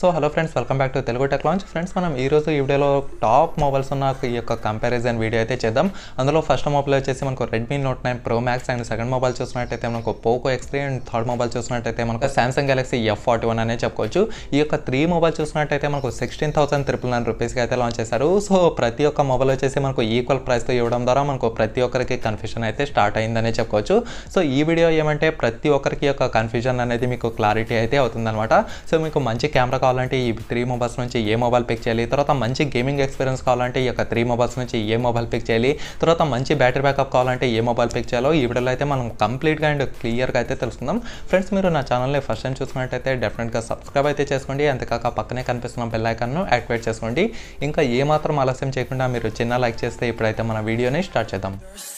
So hello friends, welcome back to Telugu tech launch. Friends, మనం ఈరోజు ఈ వీడియోలో టాప్ మొబైల్స్ ఉన్న ఈ యొక్క కంపారిజన్ వీడియో అయితే చేద్దాం. అందులో ఫస్ట్ మొబైల్ వచ్చేసి మనకు Redmi note 9 pro max, and second mobile చూసినట్టయితే మనకు Poco X3, and third mobile చూసినట్టయితే మనకు సామ్సంగ్ గెలాక్సీ F41 అనే చెప్పుకోవచ్చు. ఈ యొక్క 3 మొబైల్ చూసినట్టయితే మనకు 16,999 రూపీస్కి అయితే లాంచ్ చేశారు. సో ప్రతి ఒక్క మొబైల్ వచ్చేసి మనకు ఈక్వల్ ప్రైస్తో ఇవ్వడం ద్వారా మనకు ప్రతి ఒక్కరికి కన్ఫ్యూజన్ అయితే స్టార్ట్ అయిందనే చెప్పుకోవచ్చు. సో ఈ వీడియో ఏమంటే ప్రతి ఒక్కరికి యొక్క కన్ఫ్యూజన్ అనేది మీకు క్లారిటీ అయితే అవుతుందన్నమాట. సో మీకు మంచి కెమెరా కావాలంటే ఈ 3 మొబైల్స్ నుంచి ఏ మొబైల్ పిక్ చేయాలి, తర్వాత మంచి గేమింగ్ ఎక్స్పీరియన్స్ కావాలంటే ఈ యొక్క 3 మొబైల్స్ నుంచి ఏ మొబైల్ పిక్ చేయాలి, తర్వాత మంచి బ్యాటరీ బ్యాకప్ కావాలంటే ఏ మొబైల్ పిక్ చేయాలో ఈ వీడియోలో అయితే మనం కంప్లీట్గా అండ్ క్లియర్గా అయితే తెలుసుకుందాం. ఫ్రెండ్స్, మీరు నా ఛానల్ని ఫస్ట్ టైం చూసినట్టయితే డెఫినెట్గా సబ్స్క్రైబ్ అయితే చేసుకోండి. అంతేకాక పక్కనే కనిపిస్తున్న బెల్ ఐకాన్ను యాక్టివేట్ చేసుకోండి. ఇంకా ఏమాత్రం ఆలస్యం చేయకుండా మీరు చిన్న లైక్ చేస్తే ఇప్పుడైతే మన వీడియోని స్టార్ట్ చేద్దాం.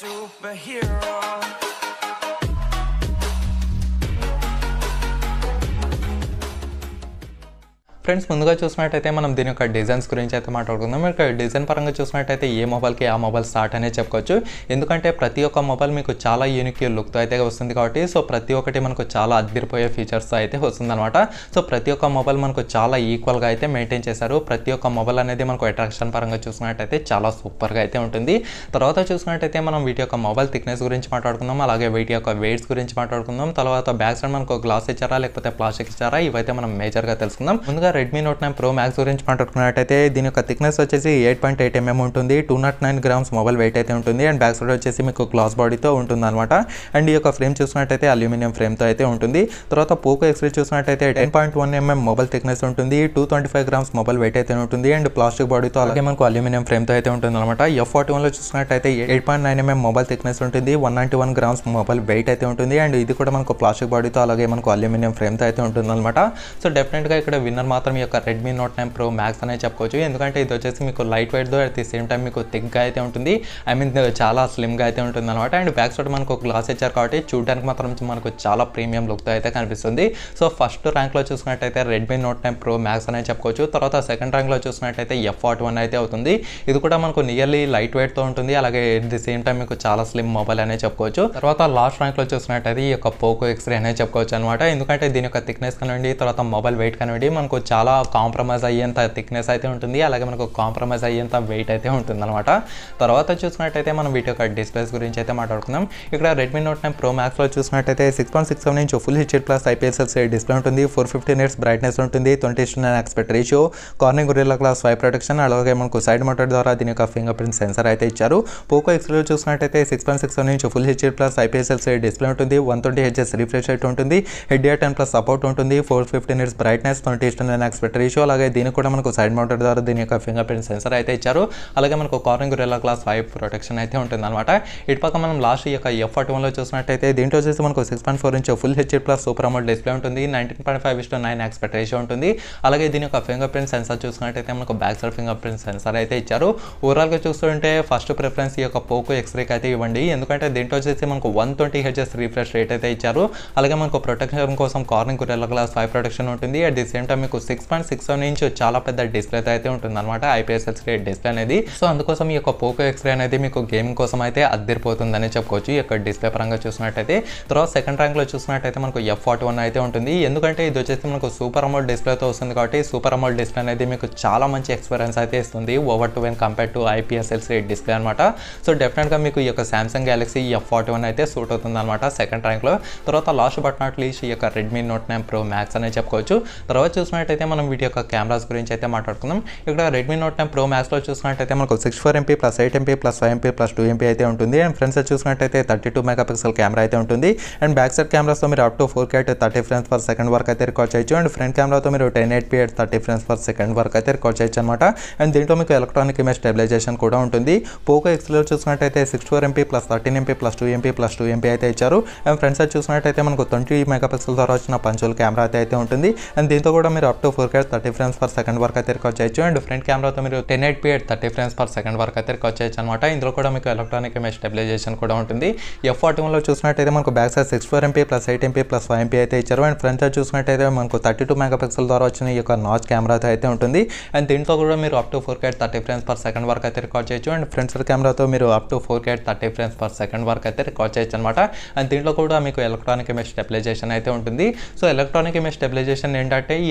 ఫ్రెండ్స్, ముందుగా చూసినట్టయితే మనం దీని యొక్క డిజైన్స్ గురించి అయితే మాట్లాడుకుందాం. ఇక్కడ డిజైన్ పరంగా చూసినట్టయితే ఏ మొబైల్కి ఆ మొబైల్ స్టార్ట్ అనే చెప్పుకోవచ్చు. ఎందుకంటే ప్రతి ఒక్క మొబైల్ మీకు చాలా యూనిక్ లుక్తో అయితే వస్తుంది కాబట్టి సో ప్రతి ఒక్కటి మనకు చాలా అద్దరిపోయే ఫీచర్స్తో అయితే వస్తుందన్నమాట. సో ప్రతి ఒక్క మొబైల్ మనకు చాలా ఈక్వల్గా అయితే మెయింటైన్ చేశారు. ప్రతి ఒక్క మొబైల్ అనేది మనకు అట్రాక్షన్ పరంగా చూసినట్టయితే చాలా సూపర్గా అయితే ఉంటుంది. తర్వాత చూసినట్టయితే మనం వీటి యొక్క మొబైల్ థిక్నెస్ గురించి మాట్లాడుకుందాం, అలాగే వీటి యొక్క వెయిట్స్ గురించి మాట్లాడుకుందాం. తర్వాత బ్యాక్ సైడ్ మనకు గ్లాస్ ఇచ్చారా లేకపోతే ప్లాస్టిక్ ఇచ్చారా, ఇవైతే మనం మేజర్గా తెలుసుకుందాం. ముందుగా రెడ్మీ నోట్ 9 ప్రో మ్యాక్స్ గురించి మాట్లాడుకున్నట్టయితే దీని యొక్క థిక్నెస్ వచ్చేసి 8.8 mm ఉంటుంది. 209 grams మొబైల్ వెయిట్ అయితే ఉంటుంది. అండ్ బ్యాక్ సైడ్ వచ్చేసి మీకు గ్లాస్ బాడీతో ఉంటుంది అనమాట. అండ్ ఈ యొక్క ఫ్రేమ్ చూసినట్టయితే అల్యూమినియం ఫ్రేమ్తో అయితే ఉంటుంది. తర్వాత పోకో X3 చూసినట్టయితే 10.1 mm మొబైల్ థిక్నెస్ ఉంటుంది. 225 grams మొబైల్ వెయిట్ అయితే ఉంటుంది. అండ్ ప్లాస్టిక్ బాడీతో అలాగే మనకు అల్యూమినియం ఫ్రేమ్తో అయితే ఉంటుంది అనమాట. F41లో చూసినట్టయితే 8.9 mm మొబైల్ థిక్నెస్ ఉంటుంది. 191 grams మొబైల్ వెయిట్ అయితే ఉంటుంది. అండ్ ఇది కూడా మనకు ప్లాస్టిక్ బాడీతో అలాగే మనకు అల్యూమినియం ఫ్రేమ్తో అయితే ఉంటుంది అనమాట. సో డెఫినెట్గా ఇక్కడ విన్నర్ మాత్రం ఈ యొక్క రెడ్మీ నోట్ 9 ప్రో మ్యాక్స్ అనే చెప్పుకోవచ్చు. ఎందుకంటే ఇది వచ్చేసి మీకు లైట్ వెయిట్తో అట్ ది సేమ్ టైం మీకు థిక్గా అయితే ఉంటుంది. ఐ మీన్ చాలా స్లిమ్గా అయితే ఉంటుంది అనమాట. అండ్ బ్యాక్ సైడ్ మనకు గ్లాస్ ఇచ్చారు కాబట్టి చూడడానికి మాత్రం మనకు చాలా ప్రీమియం లుక్తో అయితే కనిపిస్తుంది. సో ఫస్ట్ ర్యాంక్లో చూసినట్టయితే రెడ్మీ నోట్ 9 ప్రో మ్యాక్స్ అనే చెప్పుకోవచ్చు. తర్వాత సెకండ్ ర్యాంక్లో చూసినట్టయితే F41 అయితే అవుతుంది. ఇది కూడా మనకు నియర్లీ లైట్ వెయిట్తో ఉంటుంది, అలాగే అట్ ది సేమ్ టైం మీకు చాలా స్లిమ్ మొబైల్ అనే చెప్పుకోవచ్చు. తర్వాత లాస్ట్ ర్యాంక్లో చూసినట్టయితే ఈ యొక్క పోకో X3 అనే చెప్పుకోవచ్చు అనమాట. ఎందుకంటే దీని యొక్క థిక్నెస్ కనివ్వండి, తర్వాత మొబైల్ వెయిట్ కనివ్వండి, మనకు చాలా కాంప్రమైజ్ అయ్యేంత థిక్నెస్ అయితే ఉంటుంది, అలాగే మనకు కాంప్రమైజ్ అయ్యేంత వెయిట్ అయితే ఉంటుంది అనమాట. తర్వాత చూసినట్టయితే మనం వీటి యొక్క డిస్ప్లేస్ గురించి అయితే మాట్లాడుకుందాం. ఇక్కడ రెడ్మీ నోట్ 9 ప్రో మ్యాక్స్లో చూసినట్టయితే 6.67 inch full HD plus IPS display ఉంటుంది. 450 nits బ్రైట్నెస్ ఉంటుంది. 20:9 aspect ratio, Corning Gorilla glass 5 protection, అలాగే మనకు సైడ్ మౌంటెడ్ ద్వారా దీని యొక్క ఫింగర్ ప్రింట్ సెన్సర్ అయితే ఇచ్చారు. పోకో X3లో చూసినట్టయితే 6.67 inch full HD plus IPS display ఉంటుంది. 120 Hz రిఫ్రెష్ రేట్ ఉంటుంది. HDR10+ సపోర్ట్ ఉంటుంది. 450 nits బ్రైట్నెస్, 20:9 ఆస్పెక్ట్ రేషియో, అలాగే దీనికి కూడా మనకు సైడ్ మౌంటెడ్ ద్వారా దీని యొక్క ఫింగర్ ప్రింట్ సెన్సర్ అయితే ఇచ్చారు. అలాగే మనకు కార్నింగ్ గొరిల్లా గ్లాస్ 5 ప్రొటెక్షన్ అయితే ఉంటుంది అనమాట. ఇటు పక్క మనం లాస్ట్ ఈ యొక్క F41లో చూసినట్టయితే దీంట్లో వచ్చేసి మనకు 6.4 inch full HD plus super AMOLED display ఉంటుంది. 19.5:9 ఆస్పెక్ట్ రేషియో ఉంటుంది. అలాగే దీని యొక్క ఫింగర్ ప్రింట్ సెన్సర్ చూసినట్టయితే మనకు back side finger print sensor అయితే ఇచ్చారు. ఓవరాల్గా చూస్తుంటే ఫస్ట్ ప్రిఫరెన్స్ ఈ యొక్క పోకో X3కి అయితే ఇవ్వండి. ఎందుకంటే దీంట్లో వచ్చేసి మనకు 120 Hz రిఫ్రెష్ రేట్ అయితే ఇచ్చారు. అలాగే మనకు ప్రొటెక్షన్ కోసం కార్నింగ్ గొరిల్లా గ్లాస్ 5 ప్రొటెక్షన్ ఉంటుంది. అట్ ది సేమ్ టైం మీకు 6.67 ఇంచ్ చాలా పెద్ద డిస్ప్లే అయితే ఉంటుంది అనమాట, IPS డిస్ప్లే అనేది. సో అందుకోసం ఈ యొక్క పోకో X3 అనేది మీకు గేమింగ్ కోసం అయితే అద్దరిపోతుందని చెప్పుకోవచ్చు ఈ యొక్క డిస్ప్లే పరంగా చూసినట్టయితే. తర్వాత సెకండ్ ర్యాంక్లో చూసినట్టయితే మనకు F41 అయితే ఉంటుంది. ఎందుకంటే ఇది వచ్చేసి మనకు సూపర్ అమోల్డ్ డిస్ప్లేతో వస్తుంది కాబట్టి సూపర్ అమోల్డ్ డిస్ప్లే అనేది మీకు చాలా మంచి ఎక్స్పీరియన్స్ అయితే ఇస్తుంది over to when compare to IPS display అనమాట. సో డెఫినెట్గా మీకు ఈ యొక్క సామ్సంగ్ గెలాక్సీ F41 అయితే సూట్ అవుతుంది అనమాట సెకండ్ ర్యాంక్లో. తర్వాత లాస్ట్ బట్ నాట్ లీస్ట్ ఈ యొక్క రెడ్మీ నోట్ 9 ప్రో మ్యాక్స్ అనే చెప్పుకోవచ్చు. తర్వాత చూసినట్టయితే మనం వీటి యొక్క కెమెరాస్ గురించి అయితే మాట్లాడుకుందాం. ఇక్కడ రెడ్మీ నోట్ 9 ప్రో మ్యాక్స్లో చూసినట్టయితే మనకు 64 MP plus 8 MP plus 5 MP plus 2 MP అయితే ఉంటుంది. అండ్ ఫ్రంట్ సైడ్ చూసినట్టయితే 32 మెగాపిక్సెల్ కెమెరా అయితే ఉంటుంది. అండ్ బ్యాక్ సైడ్ కెమెరాస్తో మీరు up to 4K 30 frames per second వరకు అయితే రికార్డ్ చేయొచ్చు. అండ్ ఫ్రంట్ కెమెరాతో మీరు 1080p 30 frames per second వరకు అయితే రికార్డ్ చేయొచ్చు అనమాట. అండ్ దీంట్లో మీకు ఎలక్ట్రానిక్ ఇమేజ్ స్టెబిలైజేషన్ కూడా ఉంటుంది. పోకో X3లో చూసినట్టయితే 64 MP plus 13 MP plus 2 MP plus 2 MP అయితే ఇచ్చారు. అండ్ ఫ్రంట్ సైడ్ చూసినట్టయితే మనకు 20 మెగాపిక్సెల్ ద్వారా వచ్చిన పంచువల్ కెమెరా అయితే ఉంటుంది. అండ్ దీంతో కూడా మీరు up to 4K 30 frames per second వరకు అయితే రికార్డ్ చేయొచ్చు. అండ్ ఫ్రంట్ కెమెరాతో మీరు 1080p 30 frames per second వరకు అయితే రికార్డ్ చేయొచ్చు అనమాట. ఇందులో కూడా మీకు ఎలక్ట్రానిక్ ఇమేజ్ స్టెబిలైజేషన్ కూడా ఉంటుంది. F41లో చూసినట్టయితే మనకు back side 64 MP plus 8 MP plus 5 MP అయితే ఇచ్చారు. అండ్ ఫ్రంట్ సైడ్ చూసినట్టయితే మనకు 32 మెగాపిక్సెల్ ద్వారా వచ్చిన ఈ యొక్క నాచ్ కెమెరా అయితే ఉంటుంది. అండ్ దీంతో కూడా మీరు up to 4K 30 frames per second వరకు అయితే రికార్డ్ చేయొచ్చు. అండ్ ఫ్రంట్ సైడ్ కెమెరాతో మీరు up to 4K 30 frames per second వరకు అయితే రికార్డ్ చేయొచ్చు అనమాట. అండ్ దీంట్లో కూడా మీకు ఎలక్ట్రానిక్ ఇమేజ్ స్టెబిలైజేషన్ అయితే ఉంటుంది. సో ఎలక్ట్రానిక్ ఇమేజ్ స్టెబిలైజేషన్ ఏంటంటే ఈ యొక్క మొబైల్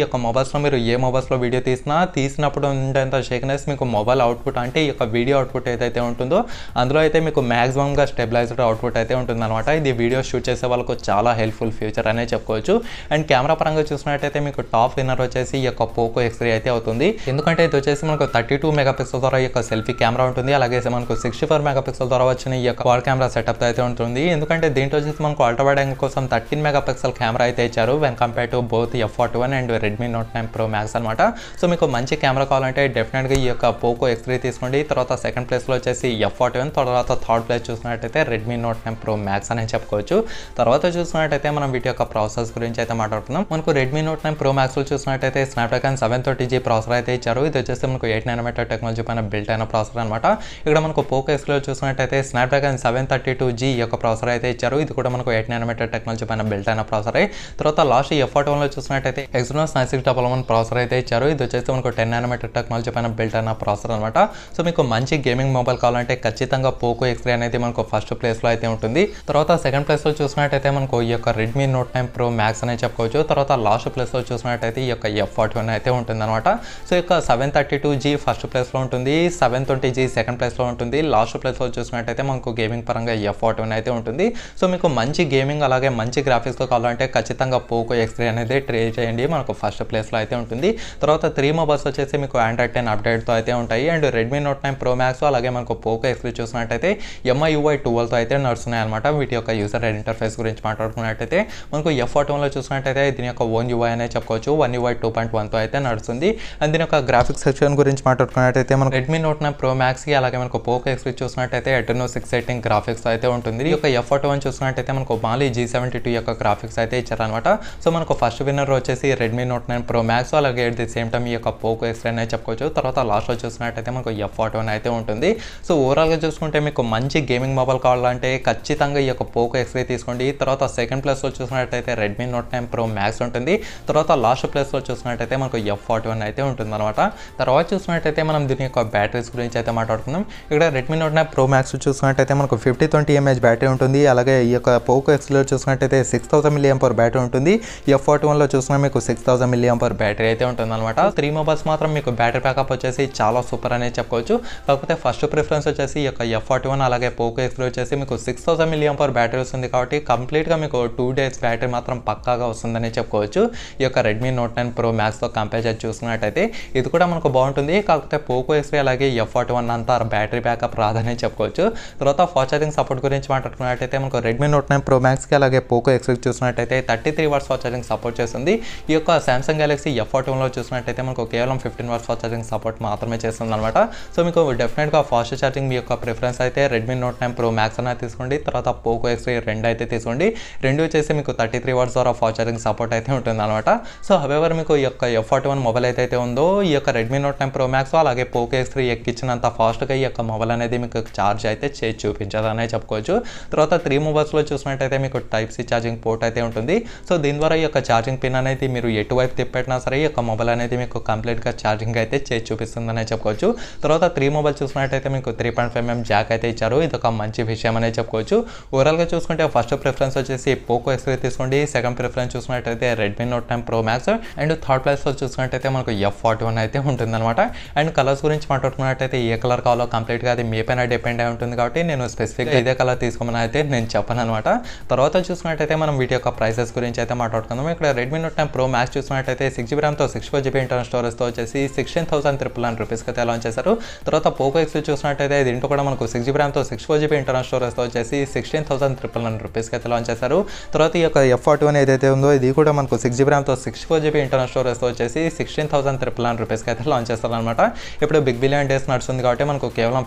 మొబైల్స్లో మీరు ఏ మొబైల్స్లో వీడియో తీసినప్పుడు ఉండేంత షేక్నెస్ మీకు మొబైల్ అవుట్పుట్ అంటే ఈ యొక్క వీడియో అవుట్పుట్ ఏదైతే ఉంటుందో అందులో అయితే మీకు మ్యాక్సిమంగా స్టెబిలైజ్డ్ అవుట్పుట్ అయితే ఉంటుందన్నమాట. ఇది వీడియో షూట్ చేసే వాళ్ళకు చాలా హెల్ప్ఫుల్ ఫ్యూచర్ అనే చెప్పుకోవచ్చు. అండ్ కెమెరా పరంగా చూసినట్టయితే మీకు టాప్ విన్నర్ వచ్చేసి ఈ యొక్క పోకో X3 అయితే అవుతుంది. ఎందుకంటే ఇది వచ్చేసి మనకు 32 మెగాపిక్సెల్ ద్వారా ఈ యొక్క సెల్ఫీ కెమెరా ఉంటుంది. అలాగే మనకు 64 మెగాపిక్సెల్ ద్వారా వచ్చిన ఈ యొక్క క్వాడ్ కెమెరా సెటప్ అయితే ఉంటుంది. ఎందుకంటే దీంట్లో వచ్చేసి మనకు అల్ట్రా వైడ్ యాంగిల్ కోసం 13 మెగాపిక్సెల్ కెమెరా అయితే ఇచ్చారు when compare to both F41 and Redmi Note 9 Pro Max అనమాట. సో మీకు మంచి కెమెరా కావాలంటే డెఫినెట్గా ఈ యొక్క పోకో X3 తీసుకోండి. తర్వాత సెకండ్ ప్లేస్లో వచ్చేసి F41, తర్వాత థర్డ్ ప్లేస్ చూసినట్టయితే Redmi Note 9 Pro Max అని చెప్పుకోవచ్చు. తర్వాత చూసినట్టయితే మనం వీటి యొక్క ప్రాసెస్ గురించి అయితే మాట్లాడుతున్నాం. మనకు Redmi Note 9 Pro Max లో చూసినట్టయితే స్నాప్డ్రాగన్ 730G ప్రాసెసర్ అయితే ఇచ్చారు. ఇది వచ్చేసి మనకు 8 nanometer టెక్నాలజీ పైన బిల్ట్ అయిన ప్రాసెసర్ అనమాట. ఇక్కడ మనకు పోకో X లో చూసినట్టయితే స్నాప్డ్రాగన్ 732G యొక్క ప్రాసెసర్ అయితే ఇచ్చారు. ఇది కూడా మనకు 8 nanometer టెక్నాలజీ పైన బిల్ట్ అయిన ప్రాసెసర్. తర్వాత లాస్ట్ F41 లో చూసినట్టయితే Exynos 9611 ప్రాసెసర్ అయితే ఇచ్చారు. ఇది వచ్చేసి మనకు 10 nanometer టెక్నాలజీ పైన బిల్ట్ అయిన ప్రాసెసర్ అనమాట. సో మీకు మంచి గేమింగ్ మొబైల్ కావాలంటే ఖచ్చితంగా పోకో X3 అనేది మనకు ఫస్ట్ ప్లేస్ లో అయితే ఉంటుంది. తర్వాత సెకండ్ ప్లేస్ లో చూసినట్టయితే మనకు ఈ యొక్క Redmi Note 9 Pro Max అనే చెప్పుకోవచ్చు. తర్వాత లాస్ట్ ప్లేస్ లో చూసినట్టయితే ఈ యొక్క F41 అయితే ఉంటుంది అనమాట. సో ఇక 732G ఫస్ట్ ప్లేస్ లో ఉంటుంది, 720G సెకండ్ ప్లేస్ లో ఉంటుంది. లాస్ట్ ప్లేస్ లో చూసినట్టయితే మనకు గేమింగ్ పరంగా F41 అయితే ఉంటుంది. సో మీకు మంచి గేమింగ్ అలాగే మంచి గ్రాఫిక్స్ తో కావాలంటే ఖచ్చితంగా పోకో X3 అనేది ట్రై చేయండి, మనకు ఫస్ట్ ప్లేస్ లో అయితే ఉంటుంది. తర్వాత 3 మొబైల్స్ వచ్చేసి మీకు Android 10 అప్డేట్ తో అయితే ఉంటాయి. And Redmi Note 9 Pro Max అలాగే మనకు పోకో X3 చూసినట్టయితే MIUI 12 తో అయితే నడుస్తున్నాయి అనమాట. వీటి యొక్క యూజర్ ఇంటర్ఫేస్ గురించి మాట్లాడుకున్నట్టయితే మనకు F41 లో చూసినట్టయితే దీని యొక్క ఓన్ UI అనే చెప్పుకోవచ్చు. One UI 2.1 తో అయితే నడుస్తుంది. అండ్ దీని యొక్క గ్రాఫిక్స్ సెక్షన్ గురించి మాట్లాడుకున్నట్టయితే మనకు Redmi Note 9 Pro Max కి అలాగే మనకు పోకో X3 చూసినట్టయితే Adreno 618 గ్రాఫిక్స్ అయితే ఉంటుంది. ఈ యొక్క F41 చూసినట్టయితే మనకు Mali G72 యొక్క గ్రాఫిక్స్ అయితే ఇచ్చారనమాట. సో మనకు ఫస్ట్ విన్నర్ వచ్చేసి Redmi Note 9 Pro Max అలాగే అట్ ది సేమ్ టైం ఈ యొక్క పోకో X3 అనే చెప్పుకోవచ్చు. తర్వాత లాస్ట్ లో చూసినట్టయితే మనకు F41 అయితే ఉంటుంది. సో ఓవరాల్ గా చూసుకుంటే మీకు మంచి గేమింగ్ మొబైల్ కావాలంటే ఖచ్చితంగా ఈ యొక్క పోకో X3 తీసుకోండి. తర్వాత సెకండ్ ప్లేస్ లో చూసినట్టయితే Redmi Note 9 Pro Max ఉంటుంది. తర్వాత లాస్ట్ ప్లేస్ లో చూసినట్టయితే మనకు F41 అయితే ఉంటుంది అనమాట. తర్వాత చూసినట్టయితే మనం దీని యొక్క బ్యాటరీస్ గురించి అయితే మాట్లాడుకుందాం. ఇక్కడ Redmi Note 9 Pro Max చూసినట్టయితే మనకు 5020 mAh బ్యాటరీ ఉంటుంది. అలాగే ఈ యొక్క పోకో X3 లో చూసినట్టయితే 6000 mAh బ్యాటరీ ఉంటుంది. F41 లో చూసినా మీకు 6000 mAh బ్యాటరీ అయితే ఉంటుంది అనమాట. 3 మొబైల్స్ మాత్రం మీకు బ్యాటరీ బ్యాకప్ వచ్చేసి చాలా సూపర్ అనే చెప్పుకోవచ్చు. కాకపోతే ఫస్ట్ ప్రిఫరెన్స్ వచ్చేసి ఈ యొక్క F41 అలాగే పోకో X3 వచ్చేసి మీకు 6000 mAh బ్యాటరీ వస్తుంది కాబట్టి కంప్లీట్ గా మీకు 2 days బ్యాటరీ మాత్రం పక్కాగా వస్తుందని చెప్పుకోవచ్చు. ఈ యొక్క Redmi Note 9 Pro Max తో కంపేర్ చేసి చూసుకున్నట్టయితే ఇది కూడా మనకు బాగుంటుంది. కాకపోతే పోకో X3 అలాగే F41 అంతా బ్యాటరీ బ్యాకప్ రాదని చెప్పుకోవచ్చు. తర్వాత ఫాస్ట్ ఛార్జింగ్ సపోర్ట్ గురించి మాట్లాడుకున్నట్టయితే మనకు Redmi Note 9 Pro Max కి అలాగే పోకో X3 చూసినట్టయితే 33 వాట్స్ ఫాస్ట్ ఛార్జింగ్ సపోర్ట్ చేస్తుంది. ఈ యొక్క Samsung Galaxy F41 లో చూసినట్టయితే మనకు కేవలం 15 వాట్స్ ఫాస్ట్ ఛార్జింగ్ సపోర్ట్ మాత్రమే చేస్తుంది అనమాట. సో మీకు డెఫినెట్ గా ఫాస్ట్ ఛార్జింగ్ మీ యొక్క ప్రిఫరెన్స్ అయితే Redmi Note 9 Pro Max అనేది తీసుకోండి. తర్వాత పోకో X3 రెండు అయితే తీసుకోండి. రెండు వచ్చేసి మీకు 33 వాట్స్ ద్వారా ఫాస్ట్ ఛార్జింగ్ సపోర్ట్ అయితే ఉంటుంది అనమాట. సో హవెవర్ మీకు ఈ యొక్క F41 మొబైల్ అయితే ఉందో ఈ యొక్క Redmi Note 9 Pro Max అలాగే పోకో X3 ఎక్కించినంత ఫాస్ట్ గా ఈ యొక్క మొబైల్ అనేది మీకు ఛార్జ్ అయితే చేసి చూపించదనే చెప్పుకోవచ్చు. తర్వాత 3 మొబైల్స్ లో చూసినట్టయితే మీకు Type-C ఛార్జింగ్ పోర్ట్ అయితే ఉంటుంది. సో దీని ద్వారా ఈ యొక్క ఛార్జింగ్ పిన్ అనేది మీరు ఎటువైపు తిప్పెట్టినా సరే ఈ యొక్క మొబైల్ అనేది మీకు కంప్లీట్ గా ఛార్జింగ్ అయితే చేసి చూపిస్తుందనే చెప్పుకోవచ్చు. తర్వాత 3 మొబైల్ చూసినట్టయితే మీకు 3.5mm జాక్ అయితే ఇచ్చారు. ఇది ఒక మంచి విషయం అనే చెప్పుకోవచ్చు. ఓవరాల్ గా చూసుకుంటే ఫస్ట్ ప్రిఫరెన్స్ వచ్చేసి పోకో X3 తీసుకోండి. సెకండ్ ప్రిఫరెన్స్ చూసినట్టయితే Redmi Note 9 Pro Max and third place లో చూసినట్టయితే మనకు F41 అయితే ఉంటుంది అనమాట. అండ్ కలర్స్ గురించి మాట్లాడుకున్నట్టయితే ఏ కలర్ కావాలో కంప్లీట్ గా అది మీ పైన డిపెండ్ అయి ఉంటుంది కాబట్టి నేను స్పెసిఫిక్ గా ఇదే కలర్ తీసుకోమని అయితే నేను చెప్పను అనమాట. తర్వాత చూసినట్టయితే మనం వీటి యొక్క ప్రైసెస్ గురించి అయితే మాట్లాడుకుందాం. ఇక్కడ Redmi Note 9 Pro Max చూసినట్టయితే 6GB RAM తో 64GB ఇంటర్నల్ స్టోరేజ్ తో వచ్చేసి 16,999 రూపీస్ అయితే లాంచ్ చేశారు. తర్వాత పోకో X3 చూసినట్టయితే దీంట్లో కూడా మనకు 6GB RAM తో 64GB ఇంటర్నల్ స్టోరేజ్ తో వచ్చేసి 16,999 రూపీస్ అయితే లాంచ్ చేశారు. తర్వాత ఈ యొక్క F41 ఏదైతే ఉందో ఇది కూడా మనకు 6GB RAM తో 64GB ఇంటర్నల్ స్టోరేజ్ తో వచ్చేసి 16,999 రూపీస్ అయితే లాంచ్ చేస్తారు అనమాట. ఇప్పుడు బిగ్ బిలియన్ డేస్ నడుస్తుంది కాబట్టి మనకు కేవలం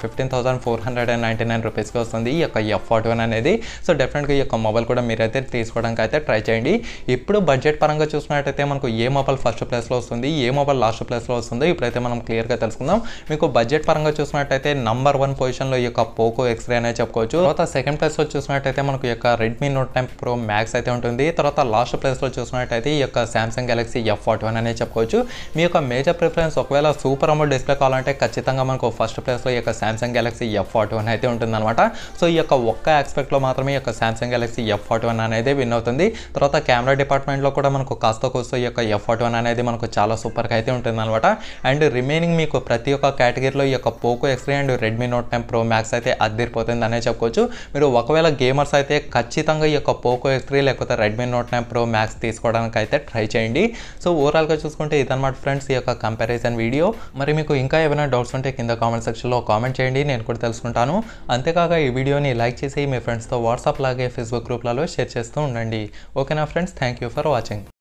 15,499 రూపీస్కి వస్తుంది ఈ యొక్క F41 అనేది. సో డెఫినెట్గా ఈ యొక్క మొబైల్ కూడా మీరైతే తీసుకోవడానికి అయితే ట్రై చేయండి. ఇప్పుడు బడ్జెట్ పరంగా చూసినట్టయితే మనకు ఏ మొబైల్ ఫస్ట్ ప్లేస్లో వస్తుంది, ఏ మొబైల్ లాస్ట్ ప్లేస్లో వస్తుందో ఇప్పుడైతే మనం క్లియర్గా తెలుసుకుందాం. మీకు బడ్జెట్ పరంగా చూసినట్టయితే నంబర్ 1 పొజిషన్లో ఈ యొక్క పోకో X3 అనే చెప్పుకోవచ్చు. తర్వాత సెకండ్ ప్లేస్లో చూసినట్టయితే మనకు ఈ యొక్క Redmi Note 9 Pro Max అయితే ఉంటుంది. తర్వాత లాస్ట్ ప్లేస్లో చూసినట్టయితే ఈ యొక్క Samsung Galaxy F41 అనే చెప్పుకోవచ్చు. మీ యొక్క మేజర్ ప్రిఫరెన్స్ ఒకవేళ సూపర్ అమోల్డ్ డిస్ప్లే కావాలంటే ఖచ్చితంగా మనకు ఫస్ట్ ప్లేస్లో ఈ యొక్క Samsung Galaxy F41 అయితే ఉంటుందన్నమాట. సో ఈ యొక్క ఒక్క ఆస్పెక్ట్లో మాత్రమే ఈ యొక్క Samsung Galaxy F41 అనేది విన్ అవుతుంది. తర్వాత కెమెరా డిపార్ట్మెంట్లో కూడా మనకు కాస్త కోస్తో ఈ యొక్క F41 M31 అనేది మనకు చాలా సూపర్గా అయితే ఉంటుందన్నమాట. అండ్ రిమైనింగ్ మీకు ప్రతి ఒక్క కేటగిరీలో ఈ యొక్క Poco X3 and Redmi Note 10 Pro Max అయితే అదిరిపోతుంది అనే చెప్పుకోవచ్చు. మీరు ఒకవేళ గేమర్స్ అయితే ఖచ్చితంగా ఈ యొక్క Poco X3 లేకపోతే Redmi Note 10 Pro Max తీసుకోవడానికి అయితే ట్రై చేయండి. సో ఓవరాల్గా చూసుకుంటే ఇదన్నమాట ఫ్రెండ్స్ ఈ యొక్క కంపారిజన్ వీడియో. మరి మీకు ఇంకా ఏమైనా డౌట్స్ ఉంటే కింద కామెంట్ సెక్షన్లో కామెంట్ చేయండి, నేను కూడా తెలుసుకుంటాను. అంతేకాక ఈ వీడియోని లైక్ చేసి మీ ఫ్రెండ్స్తో వాట్సాప్ లాగే ఫేస్బుక్ గ్రూప్లలో షేర్ చేస్తూ ఉండండి. ఓకేనా friends, thank you for watching.